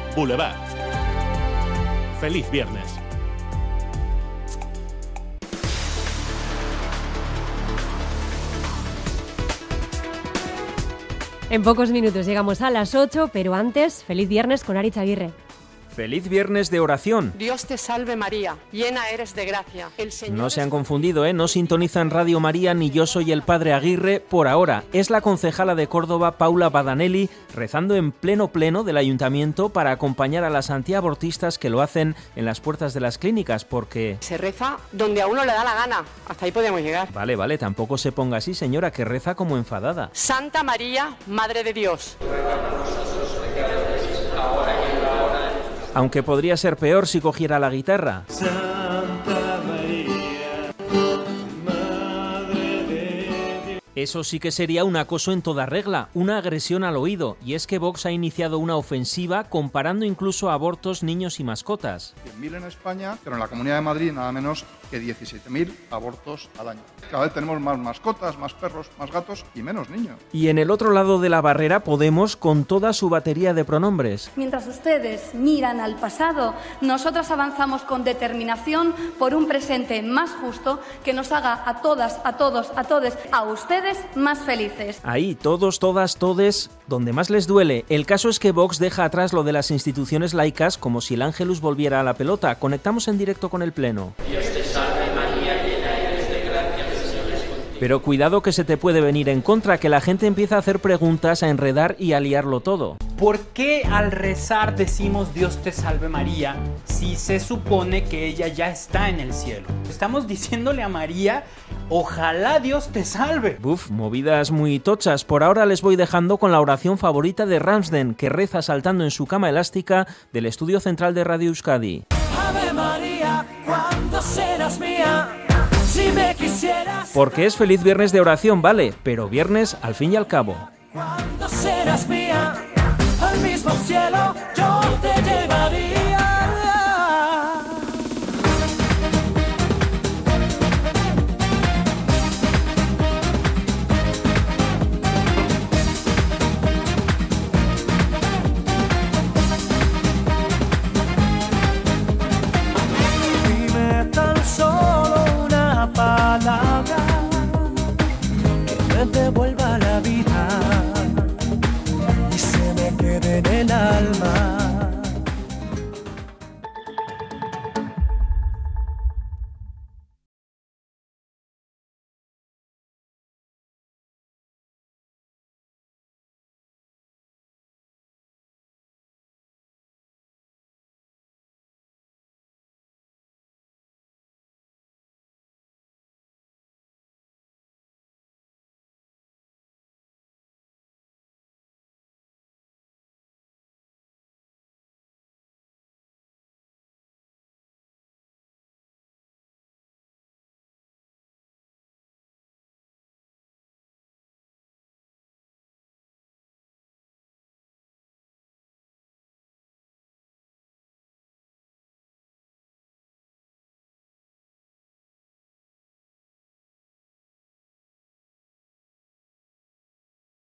Boulevard. Feliz viernes. En pocos minutos llegamos a las 8, pero antes, feliz viernes con Aritz Aguirre. Feliz viernes de oración. Dios te salve María, llena eres de gracia. El Señor No se han confundido, no sintonizan Radio María ni Yo Soy el Padre Aguirre por ahora. Es la concejala de Córdoba, Paula Badanelli, rezando en pleno del ayuntamiento para acompañar a las antiabortistas que lo hacen en las puertas de las clínicas, porque... Se reza donde a uno le da la gana, hasta ahí podemos llegar. Vale, tampoco se ponga así, señora, que reza como enfadada. Santa María, Madre de Dios. Aunque podría ser peor si cogiera la guitarra. Santa María, Madre de Dios. Eso sí que sería un acoso en toda regla, una agresión al oído, y es que Vox ha iniciado una ofensiva comparando incluso abortos, niños y mascotas. 100.000 en España, pero en la Comunidad de Madrid nada menos que 17.000 abortos al año. Cada vez tenemos más mascotas, más perros, más gatos y menos niños. Y en el otro lado de la barrera Podemos con toda su batería de pronombres. Mientras ustedes miran al pasado, nosotras avanzamos con determinación por un presente más justo que nos haga a todas, a todos, a todes, a ustedes más felices. Ahí, todos, todas, todes, donde más les duele. El caso es que Vox deja atrás lo de las instituciones laicas como si el Ángelus volviera a la pelota. Conectamos en directo con el Pleno. Dios te salve María, llena eres de gracia, el Señor es contigo. Pero cuidado que se te puede venir en contra, que la gente empieza a hacer preguntas, a enredar y a liarlo todo. ¿Por qué al rezar decimos Dios te salve María si se supone que ella ya está en el cielo? Estamos diciéndole a María, ojalá Dios te salve. Buf, movidas muy tochas. Por ahora les voy dejando con la oración favorita de Ramsden, que reza saltando en su cama elástica del estudio central de Radio Euskadi. Ave María, ¿cuándo serás mía? Si me quisieras. Porque es feliz viernes de oración, vale, pero viernes al fin y al cabo. ¿Cuándo serás mía? Al mismo cielo yo te llevaría.